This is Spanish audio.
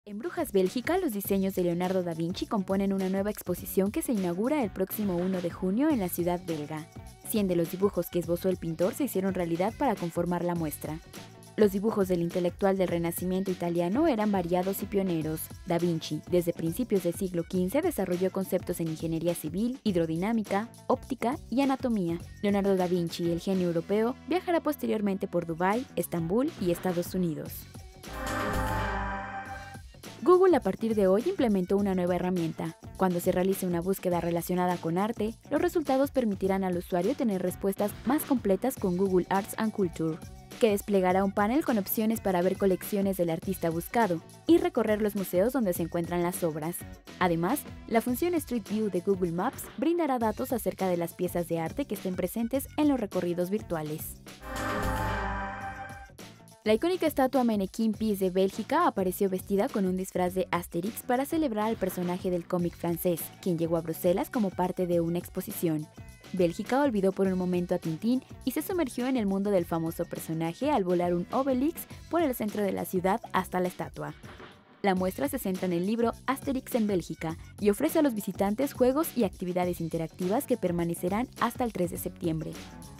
En Brujas, Bélgica, los diseños de Leonardo da Vinci componen una nueva exposición que se inaugura el próximo 1 de junio en la ciudad belga. 100 de los dibujos que esbozó el pintor se hicieron realidad para conformar la muestra. Los dibujos del intelectual del Renacimiento italiano eran variados y pioneros. Da Vinci, desde principios del siglo XV, desarrolló conceptos en ingeniería civil, hidrodinámica, óptica y anatomía. Leonardo da Vinci, el genio europeo, viajará posteriormente por Dubái, Estambul y Estados Unidos. Google a partir de hoy implementó una nueva herramienta. Cuando se realice una búsqueda relacionada con arte, los resultados permitirán al usuario tener respuestas más completas con Google Arts and Culture, que desplegará un panel con opciones para ver colecciones del artista buscado y recorrer los museos donde se encuentran las obras. Además, la función Street View de Google Maps brindará datos acerca de las piezas de arte que estén presentes en los recorridos virtuales. La icónica estatua Mannequin Peace de Bélgica apareció vestida con un disfraz de Asterix para celebrar al personaje del cómic francés, quien llegó a Bruselas como parte de una exposición. Bélgica olvidó por un momento a Tintín y se sumergió en el mundo del famoso personaje al volar un Obelix por el centro de la ciudad hasta la estatua. La muestra se centra en el libro Asterix en Bélgica y ofrece a los visitantes juegos y actividades interactivas que permanecerán hasta el 3 de septiembre.